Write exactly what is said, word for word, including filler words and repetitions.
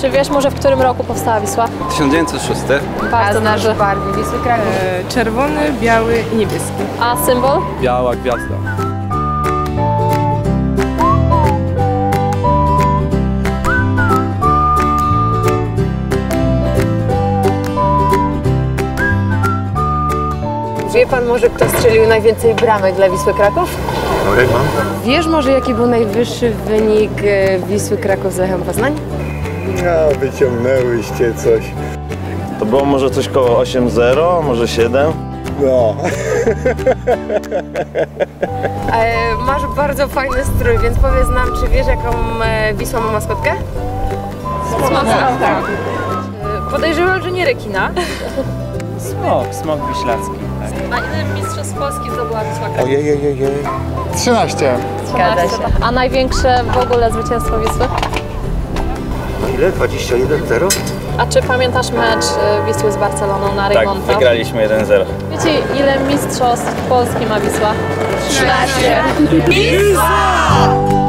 Czy wiesz może, w którym roku powstała Wisła? tysiąc dziewięćset szósty. Bardzo dobrze. barwy Wisły Kraków? E, czerwony, biały i niebieski. A symbol? Biała gwiazda. Wie pan może, kto strzelił najwięcej bramek dla Wisły Kraków? Rejman? Wiesz może, jaki był najwyższy wynik e, Wisły Kraków z Lechem Poznań? No, wyciągnęłyście coś. To było może coś koło osiem zero, może siedem? No. E, masz bardzo fajny strój, więc powiedz nam, czy wiesz, jaką e, Wisła ma maskotkę? Tak. E, podejrzewam, że nie rekina. Smok, smok wiślacki. A ile mistrzostw Polski zdobyła Wisła Kraków? Ojej, ojej, ojej. trzynaście. Zgadza się. A największe w ogóle zwycięstwo Wisły? No ile? dwadzieścia jeden zero? A czy pamiętasz mecz y, Wisły z Barceloną na Tak, Reymonta? wygraliśmy jeden zero. Wiecie, ile mistrzostw Polski ma Wisła? trzynaście.